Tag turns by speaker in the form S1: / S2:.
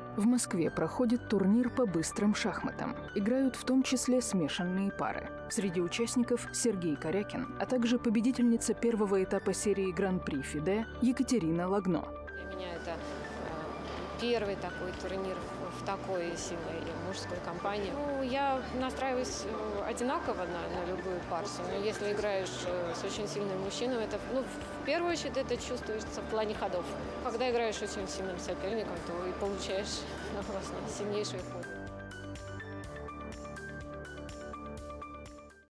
S1: В Москве проходит турнир по быстрым шахматам. Играют в том числе смешанные пары. Среди участников Сергей Корякин, а также победительница первого этапа серии Гран-при ФИДЕ Екатерина Лагно.
S2: Для меня это первый такой турнир в такой сильной мужской компании. Я настраиваюсь одинаково на любую партию, но если играешь с очень сильным мужчиной, это, в первую очередь это чувствуется в плане ходов. Когда играешь очень сильным соперником, то и получаешь сильнейший ход.